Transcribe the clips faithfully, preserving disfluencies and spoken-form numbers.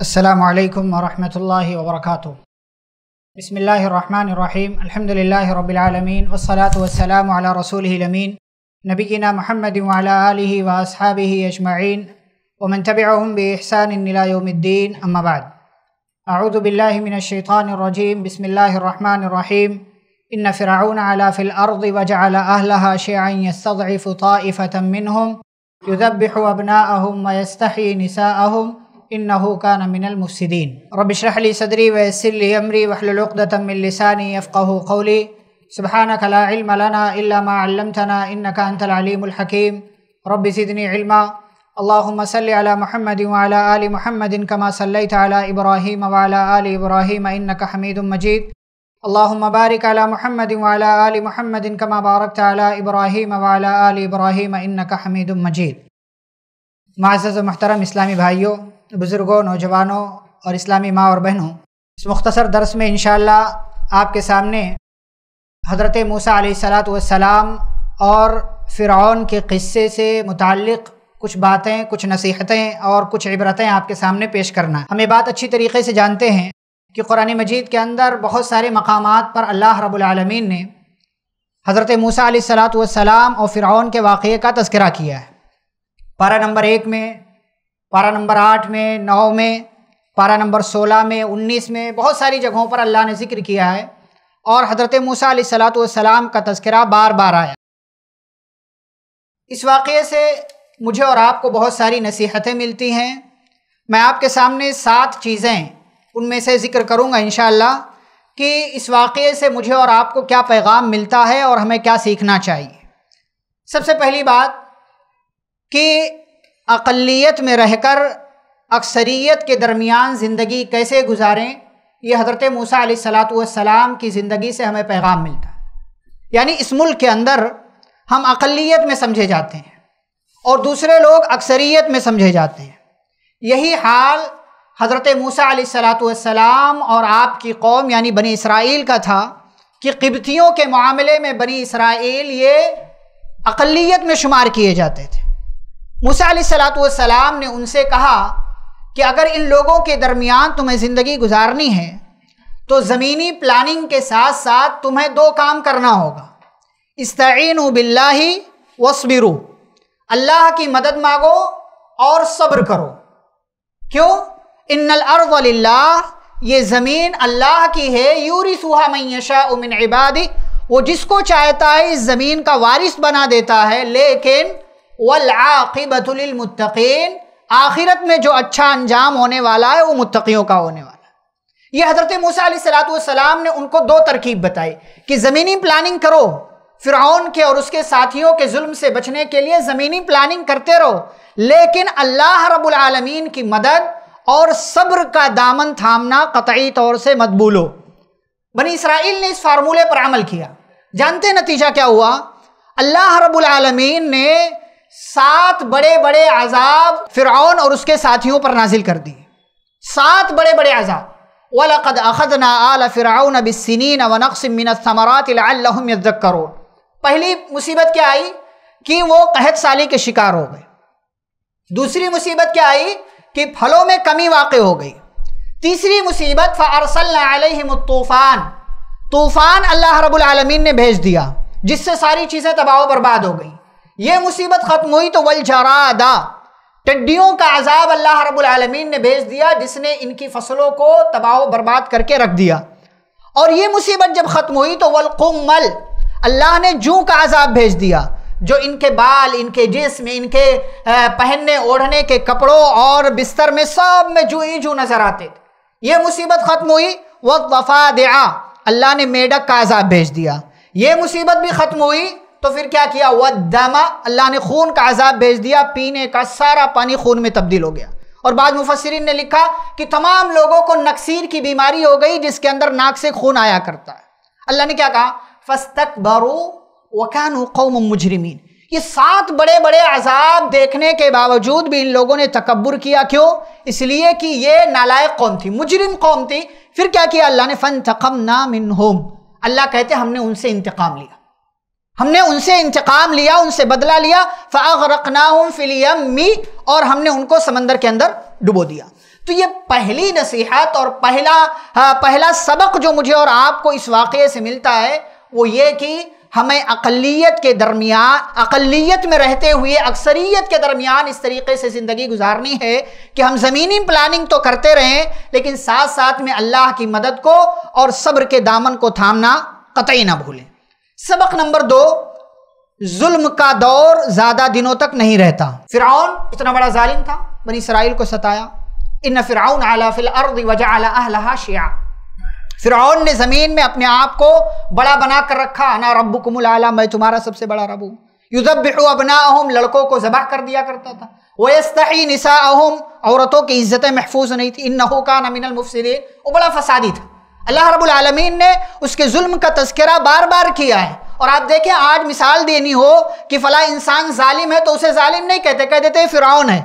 السلام علیکم ورحمۃ اللہ وبرکاتہ۔ بسم اللہ الرحمن الرحیم، الحمد للہ رب العالمین والصلاة والسلام علی رسولہ الامین نبینا محمد وعلی آلہ واصحابہ اجمعین ومن تبعہم بإحسان الی یوم الدین، اما بعد۔ اعوذ باللہ من الشیطان الرجیم، بسم اللہ الرحمن الرحیم۔ ان فرعون علا فی الارض وجعل اہلہا شیعا یستضعف طائفة منہم یذبح ابناءہم ویستحیی نساءہم انہ کان من المفسدین۔ رب اشرح لی صدری ویسر لی امری واحلل عقدۃ من لسانی یفقہوا قولی۔ سبحانک لا علم لنا الا ما علمتنا انک انت العلیم الحکیم۔ رب زدنی علما۔ اللہم صل علی محمد وعلی آل محمد کما صلیت علی ابراہیم وعلی آل ابراہیم انک حمید مجید۔ اللہم بارک علی محمد وعلی آل محمد کما بارکت علی ابراہیم وعلی آل ابراہیم انک حمید مجید۔ معزز و محترم اسلامی بھائیوں، بزرگوں، نوجوانوں اور اسلامی ماں اور بہنوں، اس مختصر درس میں انشاءاللہ آپ کے سامنے حضرت موسیٰ علیہ الصلاۃ والسلام اور فرعون کے قصے سے متعلق کچھ باتیں، کچھ نصیحتیں اور کچھ عبرتیں آپ کے سامنے پیش کرنا ہے۔ ہم یہ بات اچھی طریقے سے جانتے ہیں کہ قرآن مجید کے اندر بہت سارے مقامات پر اللہ رب العالمین نے حضرت موسیٰ علیہ الصلاۃ والسلام اور فرعون کے واقعے کا تذکرہ کیا ہے۔ پارہ نمبر ایک میں، پارہ نمبر آٹھ میں، نو میں، پارہ نمبر سولہ میں، انیس میں، بہت ساری جگہوں پر اللہ نے ذکر کیا ہے، اور حضرت موسیٰ علیہ الصلاۃ والسلام کا تذکرہ بار بار آیا۔ اس واقعے سے مجھے اور آپ کو بہت ساری نصیحتیں ملتی ہیں۔ میں آپ کے سامنے سات چیزیں ان میں سے ذکر کروں گا انشاءاللہ کہ اس واقعے سے مجھے اور آپ کو کیا پیغام ملتا ہے اور ہمیں کیا سیکھنا چاہیے۔ سب سے پہلی بات کہ اقلیت میں رہ کر اکثریت کے درمیان زندگی کیسے گزاریں، یہ حضرت موسیٰ علیہ الصلاۃ والسلام کی زندگی سے ہمیں پیغام ملتا ہے۔ یعنی اس ملک کے اندر ہم اقلیت میں سمجھے جاتے ہیں اور دوسرے لوگ اکثریت میں سمجھے جاتے ہیں۔ یہی حال حضرت موسیٰ علیہ الصلاۃ والسلام اور آپ کی قوم یعنی بنی اسرائیل کا تھا کہ قبطیوں کے معاملے میں بنی اسرائیل یہ اقلیت میں شمار کیے جاتے تھے۔ موسیٰ علیہ الصلاۃ والسلام نے ان سے کہا کہ اگر ان لوگوں کے درمیان تمہیں زندگی گزارنی ہے تو زمینی پلاننگ کے ساتھ ساتھ تمہیں دو کام کرنا ہوگا۔ استعینوا باللہ واصبروا، اللہ کی مدد مانگو اور صبر کرو۔ کیوں؟ ان الارض للہ، یہ زمین اللہ کی ہے، یورثھا من یشاء من عبادہ، وہ جس کو چاہتا ہے اس زمین کا وارث بنا دیتا ہے، لیکن والعاقبۃ للمتقین، آخرت میں جو اچھا انجام ہونے والا ہے وہ متقیوں کا ہونے والا ہے۔ یہ حضرت موسیٰ علیہ الصلاۃ والسلام نے ان کو دو ترکیب بتائی کہ زمینی پلاننگ کرو، فرعون کے اور اس کے ساتھیوں کے ظلم سے بچنے کے لیے زمینی پلاننگ کرتے رہو، لیکن اللہ رب العالمین کی مدد اور صبر کا دامن تھامنا قطعی طور سے مت بھولو۔ بنی اسرائیل نے اس فارمولے پر عمل کیا۔ جانتے نتیجہ کیا ہوا؟ اللہ رب العالمین نے سات بڑے بڑے عذاب فرعون اور اس کے ساتھیوں پر نازل کر دی۔ سات بڑے بڑے عذاب۔ وَلَقَدْ أَخَذْنَا آلَ فِرْعَوْنَ بِالسِّنِينَ وَنَقْصٍ مِّنَ الثَّمَرَاتِ لَعَلَّهُمْ يَذَّكَّرُونَ۔ پہلی مصیبت کیا آئی کہ وہ قحط سالی کے شکار ہو گئے۔ دوسری مصیبت کیا آئی کہ پھلوں میں کمی واقع ہو گئی۔ تیسری مصیبت فَأَرْسَلْنَا عَلَيْهِمُ الطُّوفَانَ، طوفان اللہ رب العالمین نے بھیج دیا جس سے ساری چیزیں تباہ و برباد ہو گئیں۔ یہ مصیبت ختم ہوئی تو والجراد، ٹڈیوں کا عذاب اللہ رب العالمین نے بھیج دیا جس نے ان کی فصلوں کو تباہ و برباد کر کے رکھ دیا۔ اور یہ مصیبت جب ختم ہوئی تو والقمل، اللہ نے جوں کا عذاب بھیج دیا، جو ان کے بال، ان کے جسم، ان کے پہننے اوڑھنے کے کپڑوں اور بستر میں سب میں جو ہی جو نظر آتے تھے۔ یہ مصیبت ختم ہوئی والضفادع، اللہ نے میڈک کا عذاب بھیج دیا۔ یہ مصیبت بھی ختم ہوئی تو پھر کیا کیا؟ والدم، اللہ نے خون کا عذاب بھیج دیا، پینے کا سارا پانی خون میں تبدیل ہو گیا۔ اور بعض مفسرین نے لکھا کہ تمام لوگوں کو نکسیر کی بیماری ہو گئی جس کے اندر ناک سے خون آیا کرتا ہے۔ اللہ نے کیا کہا؟ فاستکبروا وکانوا قوما مجرمین۔ یہ سات بڑے بڑے عذاب دیکھنے کے باوجود بھی ان لوگوں نے تکبر کیا۔ کیوں؟ اس لیے کہ یہ نالائق قوم تھی، مجرم قوم تھی۔ پھر کیا کیا اللہ نے؟ فانتقمنا منہم، اللہ کہتے ہم نے ان سے انتقام لیا، ہم نے ان سے انتقام لیا، ان سے بدلہ لیا۔ فَأَغْرَقْنَاهُمْ فِي الْيَمِّ، اور ہم نے ان کو سمندر کے اندر ڈبو دیا۔ تو یہ پہلی نصیحت اور پہلا پہلا سبق جو مجھے اور آپ کو اس واقعے سے ملتا ہے وہ یہ کہ ہمیں اقلیت کے درمیان اقلیت میں رہتے ہوئے اکثریت کے درمیان اس طریقے سے زندگی گزارنی ہے کہ ہم زمینی پلاننگ تو کرتے رہیں لیکن ساتھ ساتھ میں اللہ کی مدد کو اور صبر کے دامن کو تھامنا قطعی نہ بھولیں۔ سبق نمبر دو، ظلم کا دور زیادہ دنوں تک نہیں رہتا۔ فرعون اتنا بڑا ظالم تھا، بنی اسرائیل کو ستایا۔ ان فرعون علا فی الارض وجعل اہلہا شیعا، فرعون نے زمین میں اپنے آپ کو بڑا بنا کر رکھا، انا ربکم الاعلی، میں تمہارا سب سے بڑا رب ہوں۔ یذبح ابناءہم، لڑکوں کو ذبح کر دیا کرتا تھا۔ ویستحی نساءہم، عورتوں کی عزتیں محفوظ نہیں تھی۔ انہ کان من المفسدین، وہ بڑا فسادی تھا۔ اللہ رب العالمین نے اس کے ظلم کا تذکرہ بار بار کیا ہے، اور آپ دیکھیں آج مثال دینی ہو کہ فلاں انسان ظالم ہے تو اسے ظالم نہیں کہتے، کہہ دیتے فرعون ہے،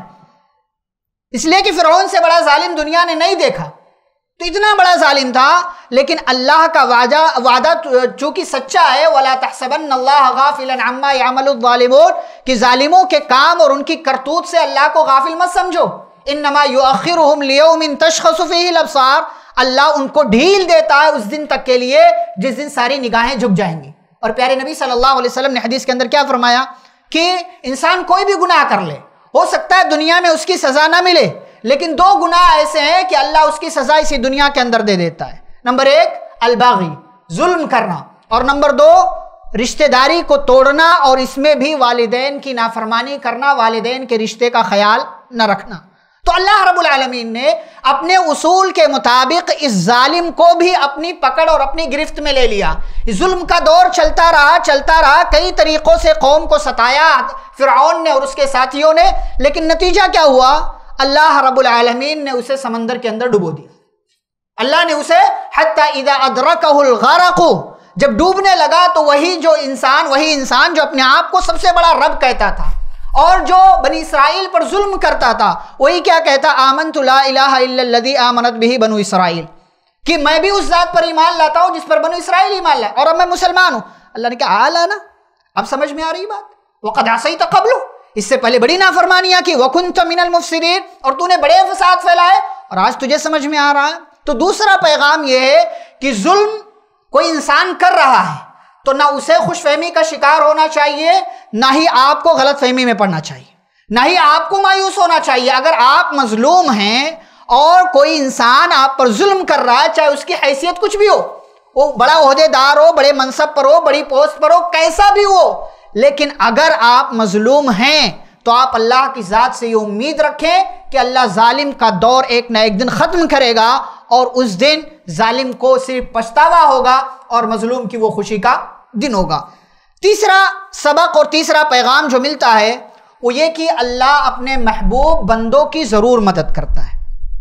اس لیے کہ فرعون سے بڑا ظالم دنیا نے نہیں دیکھا۔ تو اتنا بڑا ظالم تھا، لیکن اللہ کا وعدہ وعدہ چونکہ سچا ہے، وَلَا تَحْسَبَنَّ اللَّهَ غَافِلًا عَمَّا يَعْمَلُ الظَّالِمُونَ، کہ ظالموں کے کام اور ان کی کرتوت سے اللہ کو غافل مت سمجھو۔ إِنَّمَا يُؤَخِّرُهُمْ لِيَوْمٍ تَشْخَصُ فِيهِ الْأَبْصَارُ، اللہ ان کو ڈھیل دیتا ہے اس دن تک کے لیے جس دن ساری نگاہیں جھک جائیں گی۔ اور پیارے نبی صلی اللہ علیہ وسلم نے حدیث کے اندر کیا فرمایا کہ انسان کوئی بھی گناہ کر لے، ہو سکتا ہے دنیا میں اس کی سزا نہ ملے، لیکن دو گناہ ایسے ہیں کہ اللہ اس کی سزا اسی دنیا کے اندر دے دیتا ہے۔ نمبر ایک الباغی، ظلم کرنا، اور نمبر دو رشتہ داری کو توڑنا، اور اس میں بھی والدین کی نافرمانی کرنا، والدین کے رشتے کا خیال نہ رکھنا۔ تو اللہ رب العالمین نے اپنے اصول کے مطابق اس ظالم کو بھی اپنی پکڑ اور اپنی گرفت میں لے لیا۔ ظلم کا دور چلتا رہا چلتا رہا کئی طریقوں سے قوم کو ستایا فرعون نے اور اس کے ساتھیوں نے، لیکن نتیجہ کیا ہوا؟ اللہ رب العالمین نے اسے سمندر کے اندر ڈبو دیا۔ اللہ نے اسے حتی اذا ادرکہ الغرق، جب ڈوبنے لگا تو وہی جو انسان وہی انسان جو اپنے آپ کو سب سے بڑا رب کہتا تھا اور جو بنی اسرائیل پر ظلم کرتا تھا، وہی کیا کہتا؟ آمنت لا الہ الا الذی آمنت بہ بنو اسرائیل، کہ میں بھی اس ذات پر ایمان لاتا ہوں جس پر بنو اسرائیل ایمان لائے، اور اب میں مسلمان ہوں۔ اللہ نے کہا آ لانا، اب سمجھ میں آ رہی بات؟ وقد عصیت قبل، اس سے پہلے بڑی نافرمانیاں کی، وکنت من المفسدین، اور تو نے بڑے فساد پھیلائے، اور آج تجھے سمجھ میں آ رہا ہے۔ تو دوسرا پیغام یہ ہے کہ ظلم کوئی انسان کر رہا ہے تو نہ اسے خوش فہمی کا شکار ہونا چاہیے، نہ ہی آپ کو غلط فہمی میں پڑنا چاہیے، نہ ہی آپ کو مایوس ہونا چاہیے۔ اگر آپ مظلوم ہیں اور کوئی انسان آپ پر ظلم کر رہا ہے، چاہے اس کی حیثیت کچھ بھی ہو، وہ بڑا عہدے دار ہو، بڑے منصب پر ہو، بڑی پوسٹ پر ہو، کیسا بھی ہو، لیکن اگر آپ مظلوم ہیں تو آپ اللہ کی ذات سے یہ امید رکھیں کہ اللہ ظالم کا دور ایک نہ ایک دن ختم کرے گا، اور اس دن ظالم کو صرف پچھتاوا ہوگا اور مظلوم کی وہ خوشی کا دن ہوگا۔ تیسرا سبق اور تیسرا پیغام جو ملتا ہے وہ یہ کہ اللہ اپنے محبوب بندوں کی ضرور مدد کرتا ہے۔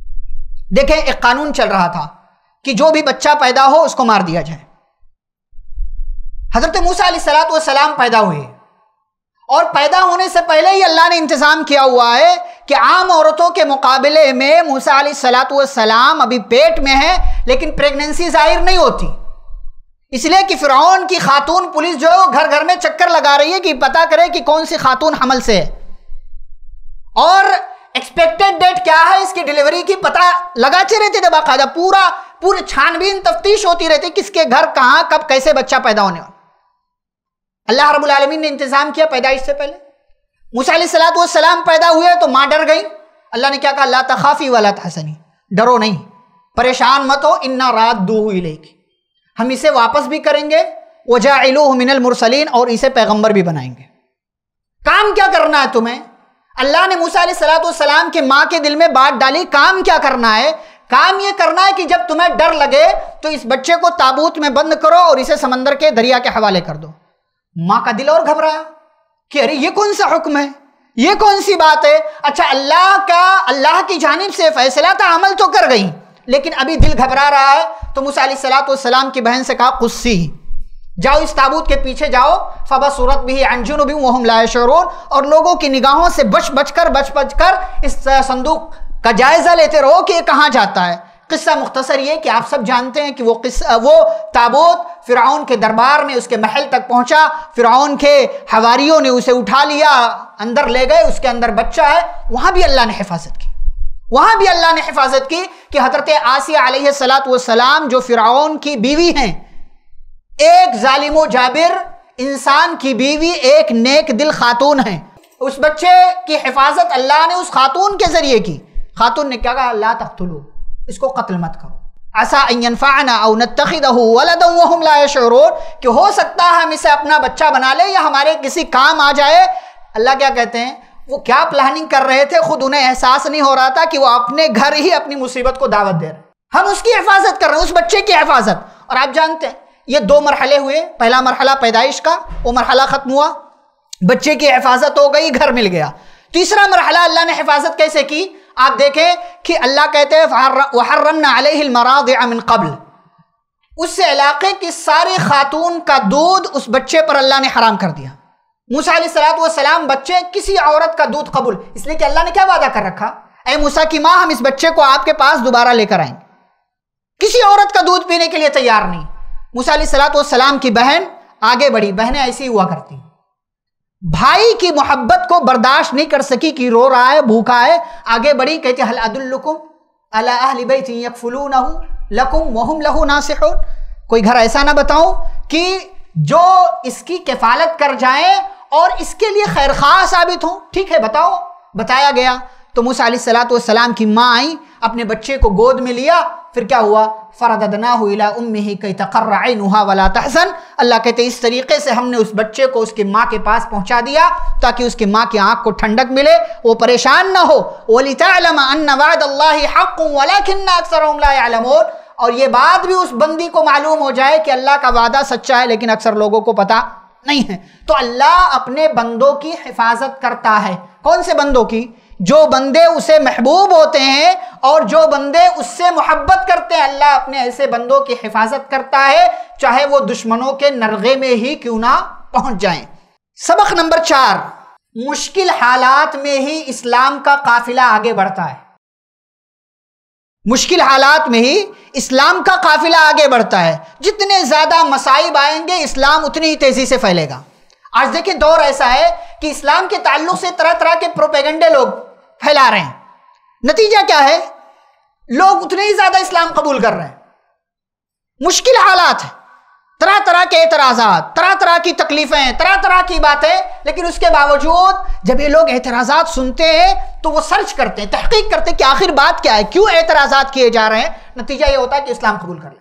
دیکھیں ایک قانون چل رہا تھا کہ جو بھی بچہ پیدا ہو اس کو مار دیا جائے۔ حضرت موسیٰ علیہ الصلوۃ والسلام پیدا ہوئے، اور پیدا ہونے سے پہلے ہی اللہ نے انتظام کیا ہوا ہے کہ عام عورتوں کے مقابلے میں موسیٰ علیہ الصلوۃ والسلام ابھی پیٹ میں ہیں، لیکن پریگننسی ظاہر نہیں ہوتی، اس لیے کہ فرعون کی خاتون پولیس جو ہے وہ گھر گھر میں چکر لگا رہی ہے کہ پتہ کرے کہ کون سی خاتون حمل سے ہے، اور ایکسپیکٹڈ ڈیٹ کیا ہے اس کی ڈیلیوری کی پتہ لگاتے رہتے تھے، باقاعدہ پورا پورے چھانبین تفتیش ہوتی رہتی کس کے گھر کہاں کب کیسے بچہ پیدا ہونے والا۔ اللہ رب العالمین نے انتظام کیا پیدائش سے پہلے۔ موسیٰ علیہ الصلوۃ والسلام پیدا ہوئے تو ماں ڈر گئی، اللہ نے کیا کہا؟ لا تخافی ولا تحزنی، ڈرو نہیں، پریشان مت ہو، انا رادوہ الیک، ہم اسے واپس بھی کریں گے، وجاعلوہ من المرسلین، اور اسے پیغمبر بھی بنائیں گے۔ کام کیا کرنا ہے تمہیں؟ اللہ نے موسیٰ علیہ الصلوۃ والسلام کے ماں کے دل میں بات ڈالی، کام کیا کرنا ہے؟ کام یہ کرنا ہے کہ جب تمہیں ڈر لگے تو اس بچے کو تابوت میں بند کرو اور اسے سمندر کے دریا کے حوالے کر دو۔ ماں کا دل اور گھبرایا کہ ارے یہ کون سا حکم ہے، یہ کون سی بات ہے؟ اچھا اللہ کا اللہ کی جانب سے فیصلہ تھا، عمل تو کر گئی، لیکن ابھی دل گھبرا رہا ہے۔ تو موسیٰ علیہ الصلوۃ والسلام کی بہن سے کہا قصی، جاؤ اس تابوت کے پیچھے جاؤ، فبصرت بہ عن جنب وہم لا یشعرون، اور لوگوں کی نگاہوں سے بچ بچ کر بچ بچ کر اس صندوق کا جائزہ لیتے رہو کہ یہ کہاں جاتا ہے۔ قصہ مختصر یہ کہ آپ سب جانتے ہیں کہ وہ قصہ وہ تابوت فرعون کے دربار میں اس کے محل تک پہنچا، فرعون کے حواریوں نے اسے اٹھا لیا، اندر لے گئے، اس کے اندر بچہ ہے، وہاں بھی اللہ نے حفاظت کی۔ وہاں بھی اللہ نے حفاظت کی کہ حضرت آسیہ علیہ الصلاۃ والسلام جو فرعون کی بیوی ہیں، ایک ظالم و جابر انسان کی بیوی ایک نیک دل خاتون ہیں، اس بچے کی حفاظت اللہ نے اس خاتون کے ذریعے کی۔ خاتون نے کیا کہا؟ لا تقتلوا، اس کو قتل مت کرو، عسیٰ ان ینفعنا او نتخذہ ولدا وہم لا یشعرون، کہ ہو سکتا ہے ہم اسے اپنا بچہ بنا لے یا ہمارے کسی کام آ جائے۔ اللہ کیا کہتے ہیں؟ وہ کیا پلاننگ کر رہے تھے، خود انہیں احساس نہیں ہو رہا تھا کہ وہ اپنے گھر ہی اپنی مصیبت کو دعوت دے رہے ہیں۔ ہم اس کی حفاظت کر رہے ہیں، اس بچے کی حفاظت۔ اور آپ جانتے ہیں یہ دو مرحلے ہوئے، پہلا مرحلہ پیدائش کا، وہ مرحلہ ختم ہوا، بچے کی حفاظت ہو گئی، گھر مل گیا۔ تیسرا مرحلہ اللہ نے حفاظت کیسے کی؟ آپ دیکھیں کہ اللہ کہتے ہیں وَحَرَّمْنَا عَلَيْهِ الْمَرَاضِعَ مِنْ قَبْلِ، اس علاقے کی ساری خاتون کا دودھ اس بچے پر اللہ نے حرام کر دیا۔ موسیٰ علیہ الصلوۃ والسلام بچے کسی عورت کا دودھ قبول، اس لیے کہ اللہ نے کیا وعدہ کر رکھا؟ اے موسیٰ کی ماں، ہم اس بچے کو آپ کے پاس دوبارہ لے کر آئیں گے۔ کسی عورت کا دودھ پینے کے لیے تیار نہیں۔ موسیٰ علیہ الصلوۃ والسلام کی بہن آگے بڑھی، بہنیں ایسی ہوا کرتی، بھائی کی محبت کو برداشت نہیں کر سکی کہ رو رہا ہے، بھوکا ہے، آگے بڑھی، کہتے هل ادلکم علی اہل بیت یکفلونہ لکم وہم لہ ناصحون، کوئی گھر ایسا نہ بتاؤں کہ جو اس کی کفالت کر جائیں اور اس کے لیے خیر خواہ ثابت ہوں؟ ٹھیک ہے بتاؤ۔ بتایا گیا تو موسیٰ علیہ الصلوۃ والسلام کی ماں آئی، اپنے بچے کو گود میں لیا، پھر کیا ہوا؟ فرددناہ الی امہ کی تقر عینہا ولا تحزن، اللہ کہتے ہیں اس طریقے سے ہم نے اس بچے کو اس کی ماں کے پاس پہنچا دیا تاکہ اس کی ماں کی آنکھ کو ٹھنڈک ملے، وہ پریشان نہ ہو۔ وَلِتَعْلَمَ أَنَّ وَعْدَ اللَّهِ حَقٌّ وَلَكِنَّ أَكْثَرَهُمْ لَا يَعْلَمُونَ، اور یہ بات بھی اس بندی کو معلوم ہو جائے کہ اللہ کا وعدہ سچا ہے لیکن اکثر لوگوں کو پتہ نہیں ہے۔ تو اللہ اپنے بندوں کی حفاظت کرتا ہے۔ کون سے بندوں کی؟ جو بندے اسے محبوب ہوتے ہیں اور جو بندے اس سے محبت کرتے ہیں، اللہ اپنے ایسے بندوں کی حفاظت کرتا ہے، چاہے وہ دشمنوں کے نرغے میں ہی کیوں نہ پہنچ جائیں۔ سبق نمبر چار، مشکل حالات میں ہی اسلام کا قافلہ آگے بڑھتا ہے۔ مشکل حالات میں ہی اسلام کا قافلہ آگے بڑھتا ہے۔ جتنے زیادہ مصائب آئیں گے اسلام اتنی ہی تیزی سے پھیلے گا۔ آج دیکھیں دور ایسا ہے کہ اسلام کے تعلق سے طرح طرح کے پروپیگنڈے لوگ پھیلا رہے ہیں، نتیجہ کیا ہے؟ لوگ اتنے ہی زیادہ اسلام قبول کر رہے ہیں۔ مشکل حالات ہیں، طرح طرح کے اعتراضات، طرح طرح کی تکلیفیں، طرح طرح کی باتیں، لیکن اس کے باوجود جب یہ لوگ اعتراضات سنتے ہیں تو وہ سرچ کرتے ہیں، تحقیق کرتے ہیں کہ آخر بات کیا ہے، کیوں اعتراضات کیے جا رہے ہیں۔ نتیجہ یہ ہوتا ہے کہ اسلام قبول کر لیتے،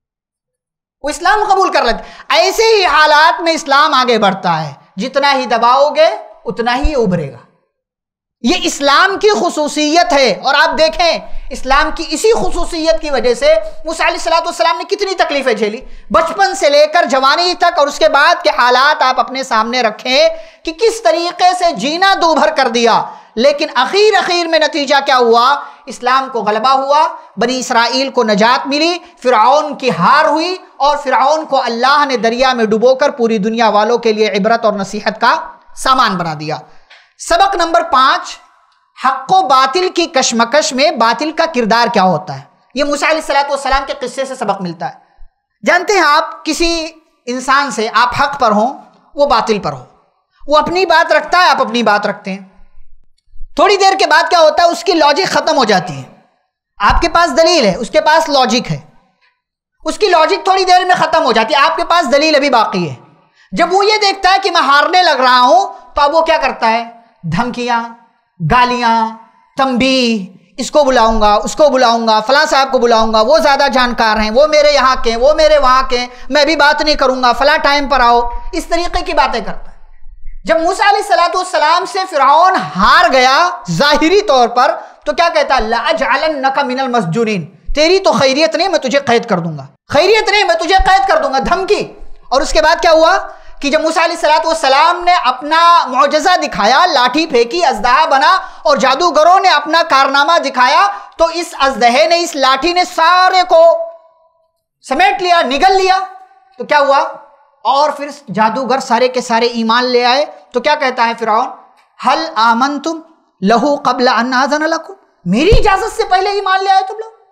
وہ اسلام قبول کر لیتے۔ ایسے ہی حالات میں اسلام آگے بڑھتا ہے، جتنا ہی دباؤ گے اتنا ہی ابھرے گا۔ یہ اسلام کی خصوصیت ہے، اور آپ دیکھیں اسلام کی اسی خصوصیت کی وجہ سے موسیٰ علیہ الصلوۃ والسلام نے کتنی تکلیفیں جھیلی، بچپن سے لے کر جوانی تک، اور اس کے بعد کے حالات آپ اپنے سامنے رکھیں کہ کس طریقے سے جینا دو بھر کر دیا، لیکن اخیر اخیر میں نتیجہ کیا ہوا؟ اسلام کو غلبہ ہوا، بنی اسرائیل کو نجات ملی، فرعون کی ہار ہوئی، اور فرعون کو اللہ نے دریا میں ڈبو کر پوری دنیا والوں کے لیے عبرت اور نصیحت کا سامان بنا دیا۔ سبق نمبر پانچ، حق و باطل کی کشمکش میں باطل کا کردار کیا ہوتا ہے۔ یہ موسیٰ علیہ الصلوۃ والسلام کے قصے سے سبق ملتا ہے۔ جانتے ہیں آپ کسی انسان سے آپ حق پر ہوں، وہ باطل پر ہو، وہ اپنی بات رکھتا ہے، آپ اپنی بات رکھتے ہیں، تھوڑی دیر کے بعد کیا ہوتا ہے؟ اس کی لاجک ختم ہو جاتی ہے۔ آپ کے پاس دلیل ہے، اس کے پاس لاجک ہے، اس کی لاجک تھوڑی دیر میں ختم ہو جاتی ہے، آپ کے پاس دلیل ابھی باقی ہے۔ جب وہ یہ دیکھتا ہے کہ میں ہارنے لگ رہا ہوں تو اب وہ کیا کرتا ہے؟ دھمکیاں، گالیاں، تنبیہ، اس کو بلاؤں گا، اس کو بلاؤں گا، فلاں صاحب کو بلاؤں گا، وہ زیادہ جانکار ہیں، وہ میرے یہاں کے، وہ میرے وہاں کے، میں بھی بات نہیں کروں گا، فلاں ٹائم پر آؤ، اس طریقے کی باتیں کرتا ہے۔ جب موسیٰ علیہ الصلوۃ والسلام سے فرعون ہار گیا ظاہری طور پر تو کیا کہتا؟ لَأَجْعَلَنَّكَ مِنَ الْمَسْجُونِينَ، تیری تو خیریت نہیں، میں تجھے قید کر دوں گا، خیریت نہیں، میں تجھے قید کر دوں گا، دھمکی۔ اور اس کے بعد کیا ہوا کہ جب موسیٰ علیہ الصلوۃ والسلام نے اپنا معجزہ دکھایا، لاٹھی پھینکی، اژدہا بنا، اور جادوگروں نے اپنا کارنامہ دکھایا، تو اس اژدہے نے، اس لاٹھی نے سارے کو سمیٹ لیا، نگل لیا۔ تو کیا ہوا؟ اور پھر جادوگر سارے کے سارے ایمان لے آئے۔ تو کیا کہتا ہے فرعون؟ هل آمنتم لہو قبل ان آذن لکم، میری اجازت سے پہلے ایمان لے آئے تم لوگ؟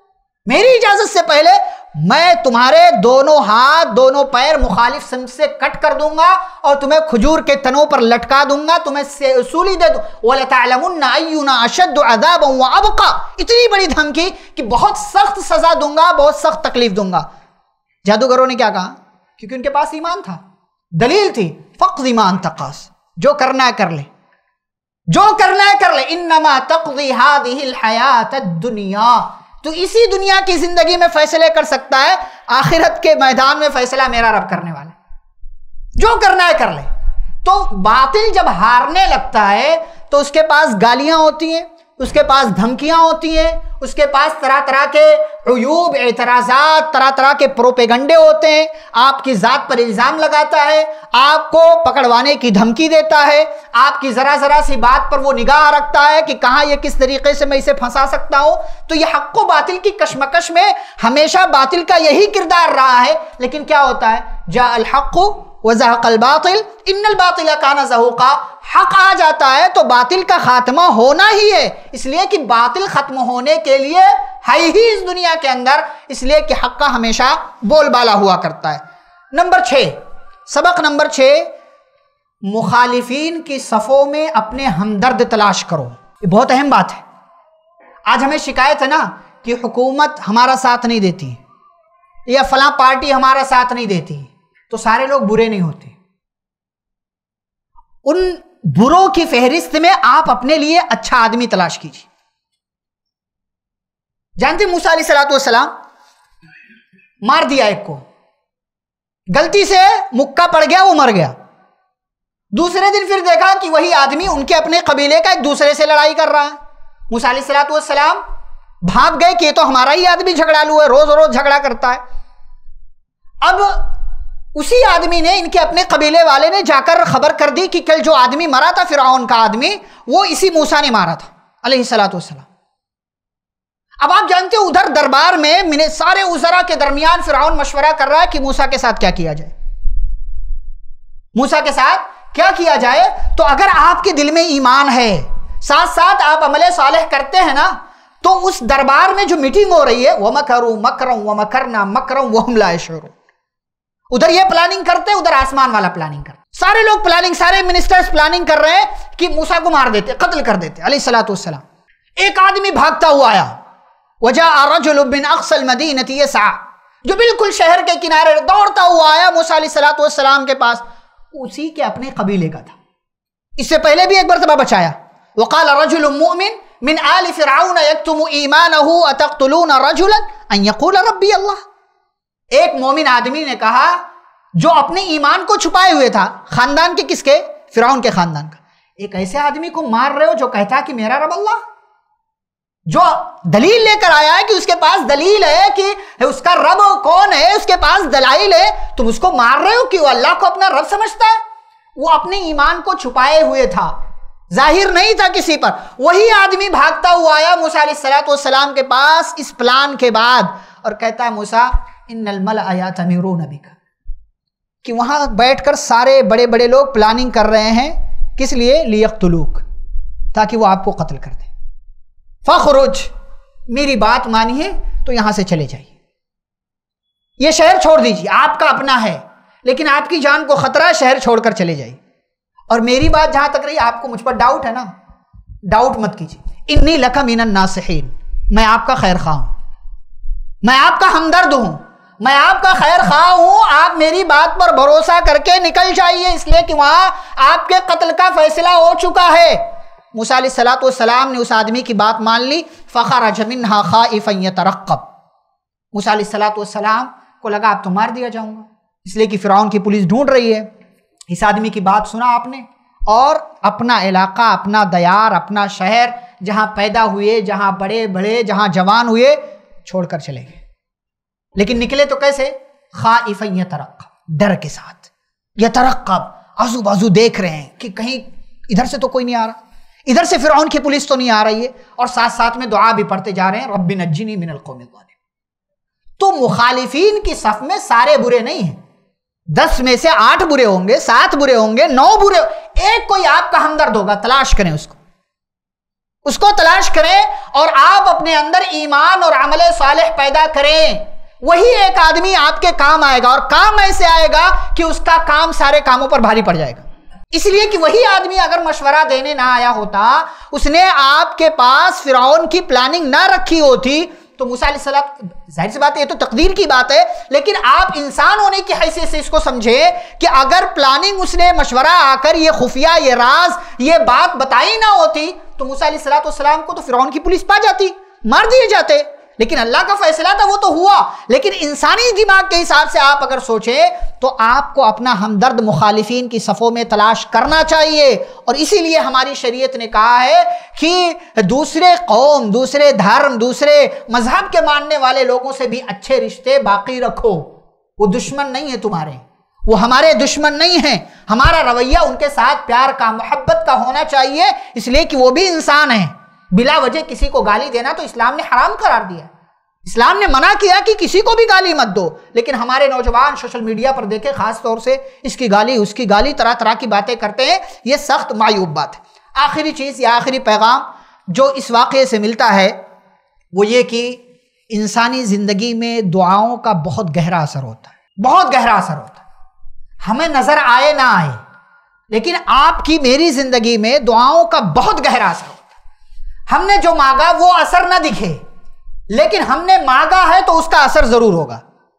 میری اجازت سے پہلے میں تمہارے دونوں ہاتھ دونوں پیر مخالف سمت سے کٹ کر دوں گا اور تمہیں کھجور کے تنوں پر لٹکا دوں گا، تمہیں سولی دے دوں. وَلَتَعْلَمُنَّ أَيُّنَا أَشَدُّ عَذَابًا وَأَبْقَىٰ، اتنی بڑی دھمکی کہ بہت سخت سزا دوں گا، بہت سخت تکلیف دوں گا. جادوگروں نے کیا کہا؟ کیونکہ ان کے پاس ایمان تھا، دلیل تھی. فَقْضِ مَا أَنْتَ قَاضٍ، جو کرنا ہے کر لے، جو کرنا ہے کر لے. إِنَّمَا تَقْضِي هَذِهِ الْحَيَاةَ الدُّنْيَا، تو اسی دنیا کی زندگی میں فیصلے کر سکتا ہے، آخرت کے میدان میں فیصلہ میرا رب کرنے والا ہے. جو کرنا ہے کر لے. تو باطل جب ہارنے لگتا ہے تو اس کے پاس گالیاں ہوتی ہیں، اس کے پاس دھمکیاں ہوتی ہیں، اس کے پاس طرح طرح کے عیوب، اعتراضات، طرح طرح کے پروپیگنڈے ہوتے ہیں. آپ کی ذات پر الزام لگاتا ہے، آپ کو پکڑوانے کی دھمکی دیتا ہے، آپ کی ذرا ذرا سی بات پر وہ نگاہ رکھتا ہے کہ کہاں یہ کس طریقے سے میں اسے پھنسا سکتا ہوں. تو یہ حق و باطل کی کشمکش میں ہمیشہ باطل کا یہی کردار رہا ہے. لیکن کیا ہوتا ہے؟ جاء الحق وزهق الباطل ان الباطل کان زہوقا. حق آ جاتا ہے تو باطل کا خاتمہ ہونا ہی ہے، اس لیے کہ باطل ختم ہونے کے لیے ہے ہی اس دنیا کے اندر، اس لیے کہ حق کا ہمیشہ بول بالا ہوا کرتا ہے. نمبر چھ، سبق نمبر چھ، مخالفین کی صفوں میں اپنے ہمدرد تلاش کرو. یہ بہت اہم بات ہے. آج ہمیں شکایت ہے نا کہ حکومت ہمارا ساتھ نہیں دیتی یا فلاں پارٹی ہمارا ساتھ نہیں دیتی، تو سارے لوگ برے نہیں ہوتے. ان بروں کی فہرست میں آپ اپنے لیے اچھا آدمی تلاش کیجیے. جانتے موسیٰ علیہ الصلوۃ والسلام مار دیا ایک کو، غلطی سے مکہ پڑ گیا، وہ مر گیا. دوسرے دن پھر دیکھا کہ وہی آدمی ان کے اپنے قبیلے کا ایک دوسرے سے لڑائی کر رہا ہے. موسیٰ علیہ الصلوۃ والسلام بھاگ گئے کہ یہ تو ہمارا ہی آدمی جھگڑالو ہے، روز روز جھگڑا کرتا ہے. اب اسی آدمی نے، ان کے اپنے قبیلے والے نے جا کر خبر کر دی کہ کل جو آدمی مرا تھا فرعون کا آدمی، وہ اسی موسیٰ نے مارا تھا علیہ الصلوۃ والسلام. اب آپ جانتے ہو ادھر دربار میں سارے وزراء کے درمیان فرعون مشورہ کر رہا ہے کہ موسیٰ کے ساتھ کیا کیا جائے، موسیٰ کے ساتھ کیا کیا جائے. تو اگر آپ کے دل میں ایمان ہے، ساتھ ساتھ آپ عمل صالح کرتے ہیں نا، تو اس دربار میں جو میٹنگ ہو رہی ہے، وَمَكَرُوا مَكْرًا وَمَكَرْنَا مَكْرًا وَهُمْ لَا يَشْعُرُونَ، ادھر یہ پلاننگ کرتے، ادھر آسمان والا پلاننگ کرتے. سارے لوگ پلاننگ، سارے منسٹرز پلاننگ کر رہے ہیں کہ موسیٰ کو مار دیتے، قتل کر دیتے علیہ الصلوۃ والسلام. ایک آدمی بھاگتا ہوا آیا، وَجَاءَ رَجُلٌ مِّنْ أَقْصَى الْمَدِينَةِ يَسْعَىٰ، جو بالکل شہر کے کنارے دوڑتا ہوا آیا موسیٰ علیہ الصلوۃ والسلام کے پاس. اسی کے اپنے قبیلے کا تھا، اس سے پہلے بھی ایک مرتبہ بچایا. وَقَالَ رَجُلٌ مُّؤْمِنٌ مِّنْ آلِ فِرْعَوْنَ يَكْتُمُ إِيمَانَهُ أَتَقْتُلُونَ رَجُلًا أَن يَقُولَ رَبِّيَ اللَّهُ. ایک مومن آدمی نے کہا جو اپنے ایمان کو چھپائے ہوئے تھا، خاندان کے کس کے؟ فرعون کے خاندان کا. ایک ایسے آدمی کو مار رہے ہو جو کہتا کہ میرا رب اللہ، جو دلیل لے کر آیا ہے کہ اس کے پاس دلیل ہے کہ اس کا رب کون ہے، اس کے پاس دلائل ہے، تم اس کو مار رہے ہو کہ وہ اللہ کو اپنا رب سمجھتا ہے. وہ اپنے ایمان کو چھپائے ہوئے تھا، ظاہر نہیں تھا کسی پر. وہی آدمی بھاگتا ہوا آیا موسیٰ علیہ الصلوۃ والسلام کے پاس اس پلان کے بعد اور کہتا ہے موسیٰ ان الملأ یأتمرون بک، کہ وہاں بیٹھ کر سارے بڑے بڑے لوگ پلاننگ کر رہے ہیں، کس لیے؟ لیقتلوک، تاکہ وہ آپ کو قتل کر دیں. فخرج، میری بات مانیے تو یہاں سے چلے جائیے، یہ شہر چھوڑ دیجیے، آپ کا اپنا ہے لیکن آپ کی جان کو خطرہ ہے، شہر چھوڑ کر چلے جائیے. اور میری بات جہاں تک رہی، آپ کو مجھ پر ڈاؤٹ ہے نا، ڈاؤٹ مت کیجیے. انی لک من الناصحین، میں آپ کا خیر خواہ ہوں، میں آپ کا ہمدرد ہوں، میں آپ کا خیر خواہ ہوں. آپ میری بات پر بھروسہ کر کے نکل جائیے، اس لیے کہ وہاں آپ کے قتل کا فیصلہ ہو چکا ہے. موسیٰ علیہ الصلوۃ والسلام نے اس آدمی کی بات مان لی. فخرج منہا خائفا یترقب، موسیٰ علیہ الصلوۃ والسلام کو لگا اب تو مار دیا جاؤں گا، اس لیے کہ فرعون کی پولیس ڈھونڈ رہی ہے. اس آدمی کی بات سنا آپ نے اور اپنا علاقہ، اپنا دیار، اپنا شہر جہاں پیدا ہوئے، جہاں بڑے بڑے، جہاں جوان ہوئے، چھوڑ کر چلے گئے. لیکن نکلے تو کیسے؟ خائفا یترقب، ڈر کے ساتھ. یترقب، آزو بازو دیکھ رہے ہیں کہ کہیں ادھر سے تو کوئی نہیں آ رہا، ادھر سے فرعون کی پولیس تو نہیں آ رہی ہے، اور ساتھ ساتھ میں دعا بھی پڑھتے جا رہے ہیں رب نجنی من القوم الظالمین. تو مخالفین کی صف میں سارے برے نہیں ہیں، دس میں سے آٹھ برے ہوں گے، سات برے ہوں گے، نو برے، ایک کوئی آپ کا ہمدرد ہوگا، تلاش کریں اس کو. اس کو تلاش کریں اور آپ اپنے اندر ایمان اور عمل صالح پیدا کریں. وہی ایک آدمی آپ کے کام آئے گا، اور کام ایسے آئے گا کہ اس کا کام سارے کاموں پر بھاری پڑ جائے گا. اس لیے کہ وہی آدمی اگر مشورہ دینے نہ آیا ہوتا، اس نے آپ کے پاس فرعون کی پلاننگ نہ رکھی ہوتی، تو موسیٰ علیہ السلام، ظاہر سی بات ہے یہ تو تقدیر کی بات ہے، لیکن آپ انسان ہونے کی حیثیت سے اس کو سمجھے کہ اگر پلاننگ اس نے مشورہ آ کر یہ خفیہ، یہ راز، یہ بات بتائی نہ ہوتی تو موسیٰ علیہ السلام کو تو فرعون کی پولیس پا جاتی، مار دیے جاتے. لیکن اللہ کا فیصلہ تھا، وہ تو ہوا. لیکن انسانی دماغ کے حساب سے آپ اگر سوچیں تو آپ کو اپنا ہمدرد مخالفین کی صفوں میں تلاش کرنا چاہیے. اور اسی لیے ہماری شریعت نے کہا ہے کہ دوسرے قوم، دوسرے دھرم، دوسرے مذہب کے ماننے والے لوگوں سے بھی اچھے رشتے باقی رکھو. وہ دشمن نہیں ہے تمہارے، وہ ہمارے دشمن نہیں ہیں. ہمارا رویہ ان کے ساتھ پیار کا، محبت کا ہونا چاہیے، اس لیے کہ وہ بھی انسان ہیں. بلا وجہ کسی کو گالی دینا تو اسلام نے حرام قرار دیا. اسلام نے منع کیا کہ کسی کو بھی گالی مت دو، لیکن ہمارے نوجوان سوشل میڈیا پر دیکھیں، خاص طور سے اس کی گالی، اس کی گالی، طرح طرح کی باتیں کرتے ہیں. یہ سخت معیوب بات ہے. آخری چیز یا آخری پیغام جو اس واقعے سے ملتا ہے وہ یہ کہ انسانی زندگی میں دعاؤں کا بہت گہرا اثر ہوتا ہے، بہت گہرا اثر ہوتا ہے. ہمیں نظر آئے نہ آئے، لیکن آپ کی میری زندگی میں دعاؤں کا بہت گہرا اثر ہوتا ہے. ہم نے جو مانگا وہ اثر نہ دکھے، لیکن ہم نے مانگا ہے تو اس کا اثر ضرور ہوگا.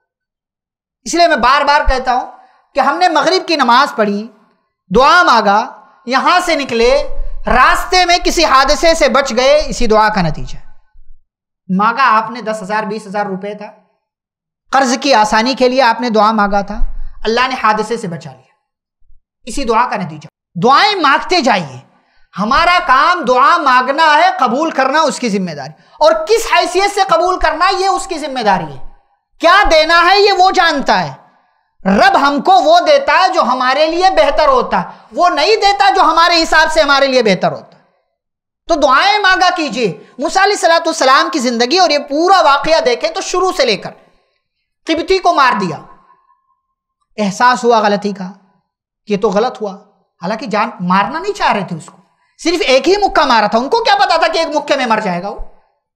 اس لیے میں بار بار کہتا ہوں کہ ہم نے مغرب کی نماز پڑھی، دعا مانگا، یہاں سے نکلے، راستے میں کسی حادثے سے بچ گئے، اسی دعا کا نتیجہ. مانگا آپ نے دس ہزار بیس ہزار روپے تھا، قرض کی آسانی کے لیے آپ نے دعا مانگا تھا، اللہ نے حادثے سے بچا لیا، اسی دعا کا نتیجہ. دعائیں مانگتے جائیے. ہمارا کام دعا مانگنا ہے، قبول کرنا اس کی ذمہ داری. اور کس حیثیت سے قبول کرنا یہ اس کی ذمہ داری ہے. کیا دینا ہے یہ وہ جانتا ہے. رب ہم کو وہ دیتا ہے جو ہمارے لیے بہتر ہوتا ہے، وہ نہیں دیتا جو ہمارے حساب سے ہمارے لیے بہتر ہوتا ہے. تو دعائیں مانگا کیجئے. موسیٰ علیہ السلام کی زندگی اور یہ پورا واقعہ دیکھیں تو شروع سے لے کر قبطی کو مار دیا، احساس ہوا غلطی کا، یہ تو غلط ہوا. حالانکہ جان مارنا نہیں چاہ رہے تھے اس کو، صرف ایک ہی مکہ مارا تھا. ان کو کیا پتا تھا کہ ایک مکے میں مر جائے گا؟ وہ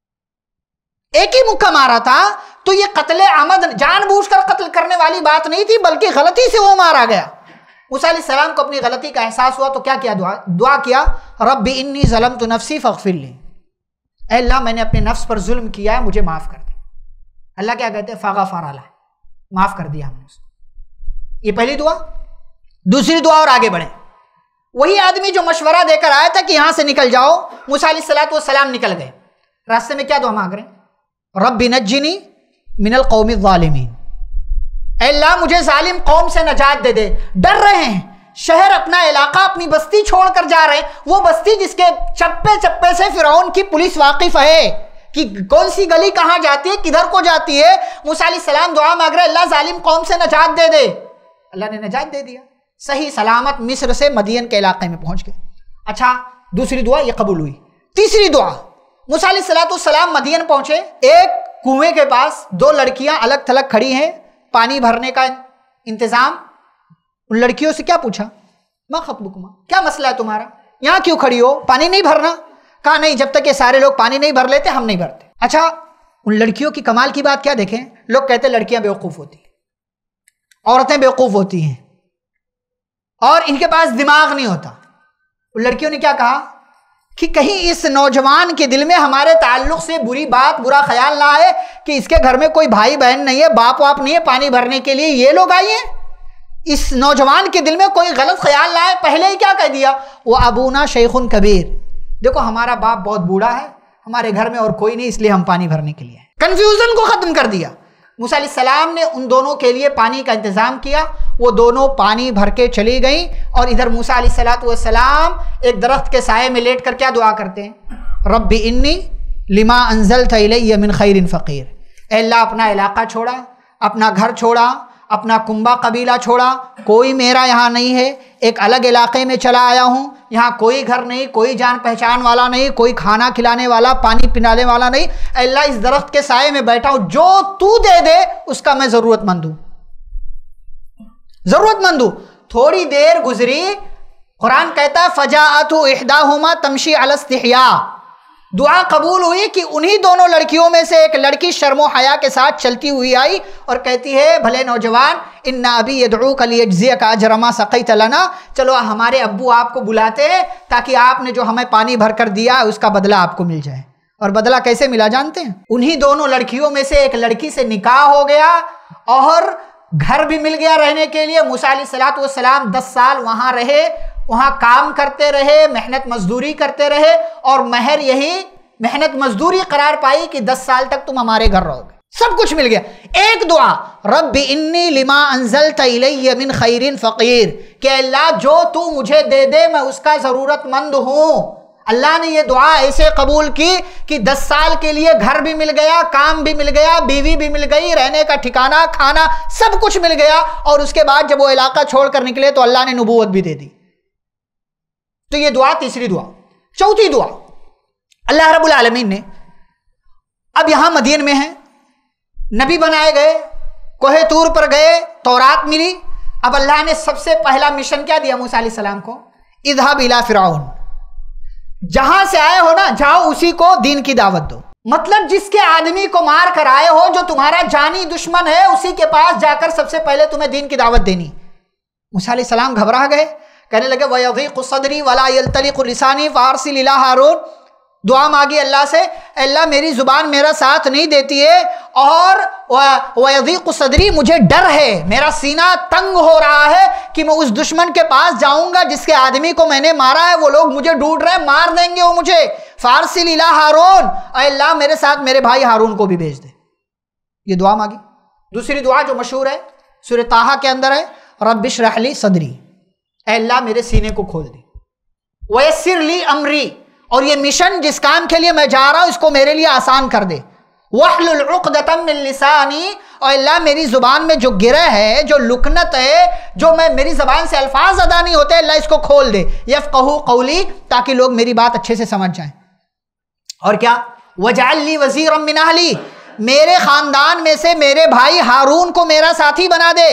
ایک ہی مکہ مارا تھا. تو یہ قتل عمد، جان بوجھ کر قتل کرنے والی بات نہیں تھی، بلکہ غلطی سے وہ مارا گیا. موسیٰ علیہ السلام کو اپنی غلطی کا احساس ہوا تو کیا کیا؟ دعا دعا کیا، رب انی ظلمت نفسی فاغفر لی. اے اللہ میں نے اپنے نفس پر ظلم کیا ہے، مجھے معاف کر دے. اللہ کیا کہتے ہیں؟ فغفر لہ، معاف کر دیا ہم نے اس کو. یہ پہلی دعا. دوسری دعا اور آگے بڑھیں. وہی آدمی جو مشورہ دے کر آیا تھا کہ یہاں سے نکل جاؤ، موسیٰ علیہ السلام نکل گئے. راستے میں کیا دعا مانگ رہے ہیں؟ رب نجنی من القوم الظالمین. اے اللہ مجھے ظالم قوم سے نجات دے دے. ڈر رہے ہیں، شہر، اپنا علاقہ، اپنی بستی چھوڑ کر جا رہے ہیں. وہ بستی جس کے چپے چپے سے فرعون کی پولیس واقف ہے کہ کون سی گلی کہاں جاتی ہے، کدھر کو جاتی ہے. موسیٰ علیہ السلام دعا مانگ رہے، اللہ ظالم قوم سے نجات دے دے. اللہ نے نجات دے دیا، صحیح سلامت مصر سے مدین کے علاقے میں پہنچ گئے. اچھا، دوسری دعا یہ قبول ہوئی. تیسری دعا، موسیٰ علیہ السلام مدین پہنچے. ایک کنویں کے پاس دو لڑکیاں الگ تھلگ کھڑی ہیں، پانی بھرنے کا انتظام. ان لڑکیوں سے کیا پوچھا؟ ما خطبکما، کیا مسئلہ ہے تمہارا، یہاں کیوں کھڑی ہو، پانی نہیں بھرنا؟ کہا نہیں، جب تک یہ سارے لوگ پانی نہیں بھر لیتے ہم نہیں بھرتے. اچھا، ان لڑکیوں کی کمال کی بات کیا دیکھیں. لوگ کہتے ہیں لڑکیاں بیوقوف ہوتی ہیں، عورتیں بیوقوف ہوتی ہیں اور ان کے پاس دماغ نہیں ہوتا. ان لڑکیوں نے کیا کہا کہ کہیں اس نوجوان کے دل میں ہمارے تعلق سے بری بات، برا خیال نہ آئے کہ اس کے گھر میں کوئی بھائی بہن نہیں ہے، باپ واپ نہیں ہے پانی بھرنے کے لیے، یہ لوگ آئیے. اس نوجوان کے دل میں کوئی غلط خیال نہ آئے. پہلے ہی کیا کہہ دیا؟ وہ ابونا شیخ کبیر، دیکھو ہمارا باپ بہت بوڑھا ہے، ہمارے گھر میں اور کوئی نہیں، اس لیے ہم پانی بھرنے کے لیے. کنفیوژن کو ختم کر دیا. موسیٰ علیہ السلام نے ان دونوں کے لیے پانی کا انتظام کیا. وہ دونوں پانی بھر کے چلی گئیں. اور ادھر موسیٰ علیہ السلام ایک درخت کے سائے میں لیٹ کر کیا دعا کرتے ہیں؟ رب انی لما انزلت الی من خیر فقیر. اے اللہ اپنا علاقہ چھوڑا، اپنا گھر چھوڑا، اپنا کنبہ قبیلہ چھوڑا، کوئی میرا یہاں نہیں ہے، ایک الگ علاقے میں چلا آیا ہوں، یہاں کوئی گھر نہیں، کوئی جان پہچان والا نہیں، کوئی کھانا کھلانے والا، پانی پلانے والا نہیں. اے اللہ اس درخت کے سائے میں بیٹھا ہوں، جو تو دے دے اس کا میں ضرورت مند ہوں، ضرورت مند ہوں. تھوڑی دیر گزری، قرآن کہتا ہے فجاءت احداہما تمشی علی استحیاء. دعا قبول ہوئی کہ انہی دونوں لڑکیوں میں سے ایک لڑکی شرم و حیا کے ساتھ چلتی ہوئی آئی اور کہتی ہے بھلے نوجوان ان ابی یدعوک لیجزیک اجر ما سقیت لنا، چلو ہمارے ابو آپ کو بلاتے ہیں تاکہ آپ نے جو ہمیں پانی بھر کر دیا اس کا بدلہ آپ کو مل جائے۔ اور بدلہ کیسے ملا جانتے ہیں؟ انہی دونوں لڑکیوں میں سے ایک لڑکی سے نکاح ہو گیا اور گھر بھی مل گیا رہنے کے لیے۔ موسیٰ علیہ الصلوۃ والسلام دس سال وہاں رہے، وہاں کام کرتے رہے، محنت مزدوری کرتے رہے اور مہر یہی محنت مزدوری قرار پائی کہ دس سال تک تم ہمارے گھر رہو گے، سب کچھ مل گیا۔ ایک دعا، رب انی لما انزلت الی من خیر فقیر، کہ اللہ جو تو مجھے دے دے میں اس کا ضرورت مند ہوں۔ اللہ نے یہ دعا ایسے قبول کی کہ دس سال کے لیے گھر بھی مل گیا، کام بھی مل گیا، بیوی بھی مل گئی، رہنے کا ٹھکانہ، کھانا سب کچھ مل گیا، اور اس کے بعد جب وہ علاقہ چھوڑ کر نکلے تو اللہ نے نبوت بھی دے دی۔ تو یہ دعا تیسری دعا۔ چوتھی دعا، اللہ رب العالمین نے اب یہاں مدین میں ہیں، نبی بنائے گئے، کوہ طور پر گئے، تورات ملی۔ اب اللہ نے سب سے پہلا مشن کیا دیا موسیٰ علیہ السلام کو؟ اذهب الى فرعون، جہاں سے آئے ہو نا جاؤ اسی کو دین کی دعوت دو۔ مطلب جس کے آدمی کو مار کر آئے ہو، جو تمہارا جانی دشمن ہے، اسی کے پاس جا کر سب سے پہلے تمہیں دین کی دعوت دینی۔ موسیٰ علیہ السلام گھبرا گئے، کہنے لگے وَيَضِيقُ صَدْرِي وَلَا يَلْتَلِقُ لِسَانِي فَأَرْسِلْ إِلَىٰ هَارُونَ، دعا مانگی اللہ سے، اللہ میری زبان میرا ساتھ نہیں دیتی ہے، اور وَيَضِيقُ صَدْرِي، مجھے ڈر ہے، میرا سینہ تنگ ہو رہا ہے کہ میں اس دشمن کے پاس جاؤں گا جس کے آدمی کو میں نے مارا ہے، وہ لوگ مجھے ڈھونڈ رہے ہیں، مار دیں گے وہ مجھے۔ فَأَرْسِلْ إِلَىٰ هَارُونَ، اے اللہ میرے ساتھ میرے بھائی ہارون کو بھی بھیج دے۔ یہ دعا مانگی۔ دوسری دعا جو مشہور ہے سورہ طٰہٰ کے اندر ہے، رب اشرح لی صدری، اے اللہ میرے سینے کو کھول دے۔ وَيَسِّرْ لِي أَمْرِي، اور یہ مشن جس کام کے لیے میں جا رہا ہوں اس کو میرے لیے آسان کر دے۔ وَاحْلُلْ عُقْدَةً مِّن لِّسَانِي، اور اللہ میری زبان میں جو گرہ ہے، جو لکنت ہے، جو میں میری زبان سے الفاظ ادا نہیں ہوتے، اللہ اس کو کھول دے۔ یفقہوا قولی، تاکہ لوگ میری بات اچھے سے سمجھ جائیں۔ اور کیا؟ وَاجْعَل لِّي وَزِيرًا مِّنْ أَهْلِي، میرے خاندان میں سے میرے بھائی ہارون کو میرا ساتھی بنا دے۔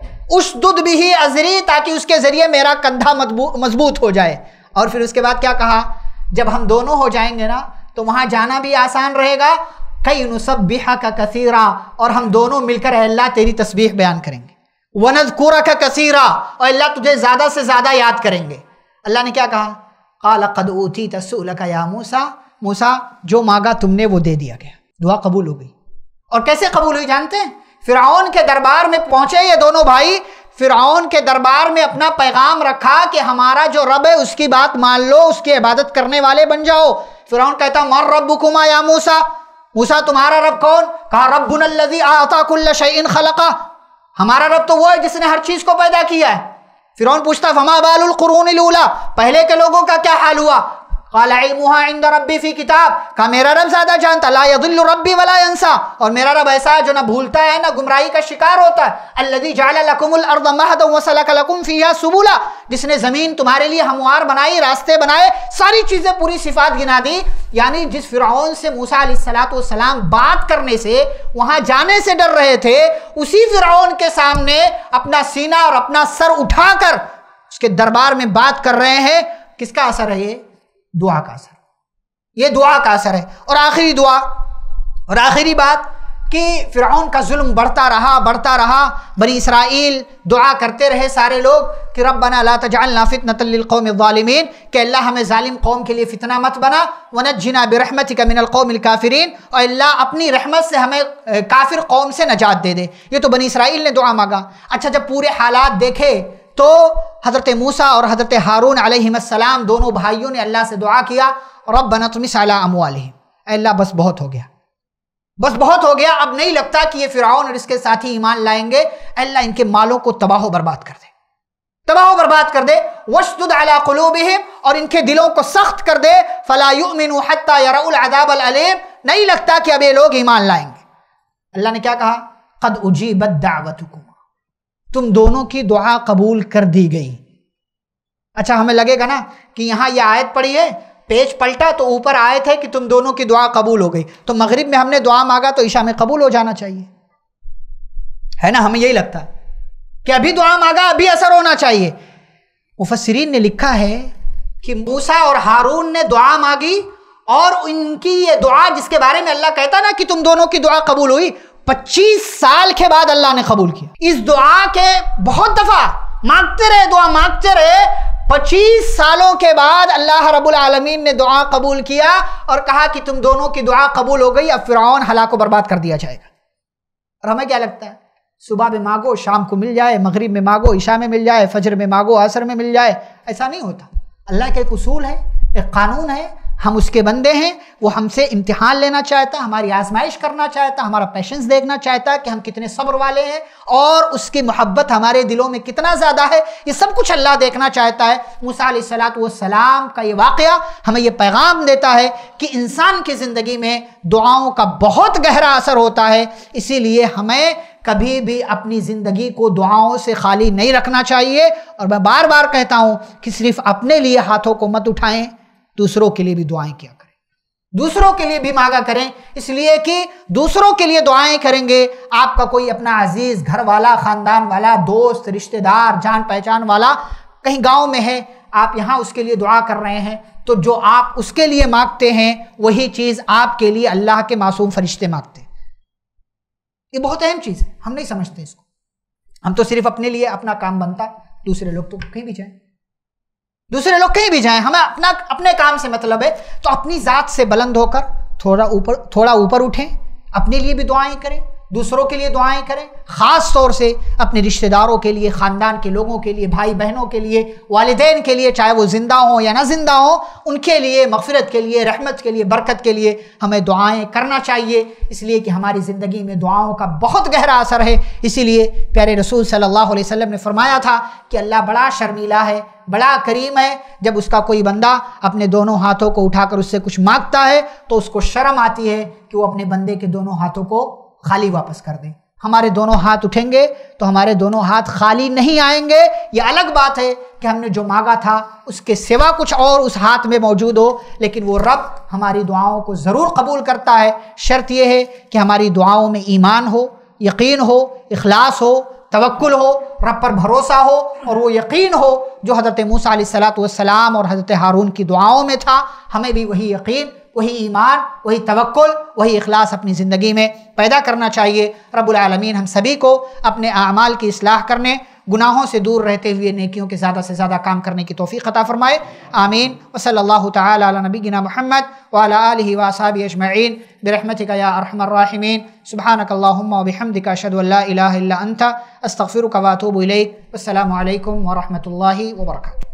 اشدد بہ ازری، تاکہ اس کے ذریعے میرا کندھا مضبوط ہو جائے۔ اور پھر اس کے بعد کیا کہا؟ جب ہم دونوں ہو جائیں گے نا تو وہاں جانا بھی آسان رہے گا، کئی نسبحک کثیرا، اور ہم دونوں مل کر اے اللہ تیری تسبیح بیان کریں گے۔ ونذکرک کثیرا، اور اللہ تجھے زیادہ سے زیادہ یاد کریں گے۔ اللہ نے کیا کہا؟ قال قد اوتیت سؤلک یا موسیٰ، موسیٰ جو مانگا تم نے وہ دے دیا گیا۔ دعا قبول ہو گئی۔ اور کیسے قبول ہوئی جانتے ہیں؟ فرعون کے دربار میں پہنچے یہ دونوں بھائی، فرعون کے دربار میں اپنا پیغام رکھا کہ ہمارا جو رب ہے اس کی بات مان لو، اس کی عبادت کرنے والے بن جاؤ۔ فرعون کہتا من ربکما یا موسیٰ، موسیٰ تمہارا رب کون؟ کہا ربنا الذی اعطی کل شیء خلقہ، ہمارا رب تو وہ ہے جس نے ہر چیز کو پیدا کیا ہے۔ فرعون پوچھتا فما بال القرون الاولی، پہلے کے لوگوں کا کیا حال ہوا؟ قال علمها عند ربی فی کتاب، کہا میرا رب زیادہ جانتا، لا یضل ربی ولا ینسا، اور میرا رب ایسا ہے جو نہ بھولتا ہے نہ گمراہی کا شکار ہوتا ہے۔ الذی جعل لکم الارض مہدا وسلک لکم فیہا سبلا، جس نے زمین تمہارے لیے ہموار بنائی، راستے بنائے، ساری چیزیں پوری صفات گنا دی۔ یعنی جس فرعون سے موسیٰ علیہ الصلوۃ والسلام بات کرنے سے، وہاں جانے سے ڈر رہے تھے، اسی فرعون کے سامنے اپنا سینہ اور اپنا سر اٹھا کر اس کے دربار میں بات کر رہے ہیں۔ کس کا اثر ہے یہ؟ دعا کا اثر، یہ دعا کا اثر ہے۔ اور آخری دعا اور آخری بات کہ فرعون کا ظلم بڑھتا رہا بڑھتا رہا، بنی اسرائیل دعا کرتے رہے سارے لوگ کہ ربنا لا تجعلنا فتنة للقوم الظالمین، کہ اللہ ہمیں ظالم قوم کے لیے فتنہ مت بنا، ونجنا برحمتک من القوم الکافرین، اور اللہ اپنی رحمت سے ہمیں کافر قوم سے نجات دے دے۔ یہ تو بنی اسرائیل نے دعا مانگا۔ اچھا جب پورے حالات دیکھے تو حضرت موسیٰ اور حضرت ہارون علیہ السلام دونوں بھائیوں نے اللہ سے دعا کیا ربنا اطمس علی اموالہم، اے اللہ بس بہت ہو گیا، بس بہت ہو گیا، اب نہیں لگتا کہ یہ فرعون اور اس کے ساتھی ایمان لائیں گے، اے اللہ ان کے مالوں کو تباہ و برباد کر دے، تباہ و برباد کر دے۔ واشدد علی قلوبہم، اور ان کے دلوں کو سخت کر دے، فلا یؤمنوا حتی یروا العذاب العلیم، نہیں لگتا کہ اب یہ لوگ ایمان لائیں گے۔ اللہ نے کیا کہا؟ قد اجیبت دعوتکم، تم دونوں کی دعا قبول کر دی گئی۔ اچھا ہمیں لگے گا نا کہ یہاں یہ آیت پڑھی ہے، پیج پلٹا تو اوپر آیت ہے کہ تم دونوں کی دعا قبول ہو گئی، تو مغرب میں ہم نے دعا مانگا تو عشاء میں قبول ہو جانا چاہیے، ہے نا؟ ہمیں یہی لگتا ہے کہ ابھی دعا مانگا ابھی اثر ہونا چاہیے۔ مفسرین نے لکھا ہے کہ موسیٰ اور ہارون نے دعا مانگی اور ان کی یہ دعا جس کے بارے میں اللہ کہتا نا کہ تم دونوں کی دعا قبول ہوئی، پچیس سال کے بعد اللہ نے قبول کیا۔ اس دعا کے بہت دفعہ مانگتے رہے، دعا مانگتے رہے، پچیس سالوں کے بعد اللہ رب العالمین نے دعا قبول کیا اور کہا کہ تم دونوں کی دعا قبول ہو گئی، اب فرعون ہلاک و برباد کر دیا جائے گا۔ اور ہمیں کیا لگتا ہے صبح میں مانگو شام کو مل جائے، مغرب میں مانگو عشاء میں مل جائے، فجر میں مانگو عصر میں مل جائے؟ ایسا نہیں ہوتا۔ اللہ کا ایک اصول ہے، ایک قانون ہے، ہم اس کے بندے ہیں، وہ ہم سے امتحان لینا چاہتا ہے، ہماری آزمائش کرنا چاہتا ہے، ہمارا پیشنس دیکھنا چاہتا ہے کہ ہم کتنے صبر والے ہیں اور اس کی محبت ہمارے دلوں میں کتنا زیادہ ہے، یہ سب کچھ اللہ دیکھنا چاہتا ہے۔ موسیٰ علیہ الصلوۃ والسلام کا یہ واقعہ ہمیں یہ پیغام دیتا ہے کہ انسان کی زندگی میں دعاؤں کا بہت گہرا اثر ہوتا ہے، اسی لیے ہمیں کبھی بھی اپنی زندگی کو دعاؤں سے خالی نہیں رکھنا چاہیے۔ اور میں بار بار کہتا ہوں کہ صرف اپنے لیے ہاتھوں کو مت اٹھائیں، دوسروں کے لیے بھی دعائیں کیا کریں، دوسروں کے لیے بھی مانگا کریں، اس لیے کہ دوسروں کے لیے دعائیں کریں گے، آپ کا کوئی اپنا عزیز گھر والا، خاندان والا، دوست، رشتہ دار، جان پہچان والا کہیں گاؤں میں ہے، آپ یہاں اس کے لیے دعا کر رہے ہیں، تو جو آپ اس کے لیے مانگتے ہیں وہی چیز آپ کے لیے اللہ کے معصوم فرشتے مانگتے ہیں۔ یہ بہت اہم چیز ہے، ہم نہیں سمجھتے اس کو۔ ہم تو صرف اپنے لیے اپنا کام بنتا ہے، دوسرے لوگ تو کہیں بھی جائیں، دوسرے لوگ کہیں بھی جائیں، ہمیں اپنا اپنے کام سے مطلب ہے، تو اپنی ذات سے بلند ہو کر تھوڑا اوپر تھوڑا اوپر اٹھیں، اپنے لیے بھی دعائیں کریں، دوسروں کے لیے دعائیں کریں، خاص طور سے اپنے رشتہ داروں کے لیے، خاندان کے لوگوں کے لیے، بھائی بہنوں کے لیے، والدین کے لیے، چاہے وہ زندہ ہوں یا نہ زندہ ہوں، ان کے لیے مغفرت کے لیے، رحمت کے لیے، برکت کے لیے ہمیں دعائیں کرنا چاہیے، اس لیے کہ ہماری زندگی میں دعاؤں کا بہت گہرا اثر ہے۔ اسی لیے پیارے رسول صلی اللہ علیہ وسلم نے فرمایا تھا کہ اللہ بڑا شرمیلا ہے، بڑا کریم ہے، جب اس کا کوئی بندہ اپنے دونوں ہاتھوں کو اٹھا کر اس سے کچھ مانگتا ہے تو اس کو شرم آتی ہے کہ وہ اپنے بندے کے دونوں ہاتھوں کو خالی واپس کر دے۔ ہمارے دونوں ہاتھ اٹھیں گے تو ہمارے دونوں ہاتھ خالی نہیں آئیں گے، یہ الگ بات ہے کہ ہم نے جو مانگا تھا اس کے سوا کچھ اور اس ہاتھ میں موجود ہو، لیکن وہ رب ہماری دعاؤں کو ضرور قبول کرتا ہے۔ شرط یہ ہے کہ ہماری دعاؤں میں ایمان ہو، یقین ہو، اخلاص ہو، توکل ہو، رب پر بھروسہ ہو، اور وہ یقین ہو جو حضرت موسیٰ علیہ الصلوۃ والسلام اور حضرت ہارون کی دعاؤں میں تھا۔ ہمیں بھی وہی یقین، وہی ایمان، وہی توکل، وہی اخلاص اپنی زندگی میں پیدا کرنا چاہیے۔ رب العالمین ہم سبھی کو اپنے اعمال کی اصلاح کرنے، گناہوں سے دور رہتے ہوئے نیکیوں کے زیادہ سے زیادہ کام کرنے کی توفیق عطا فرمائے، آمین۔ وصلی اللہ تعالی علی نبینا محمد وعلی آلہ واصحابہ اجمعین برحمتک یا ارحم الراحمین۔ سبحانک اللہم وبحمدک اشہد ان لا الہ الا انت استغفرک واتوب الیک۔ السلام علیکم ورحمۃ اللہ وبرکاتہ۔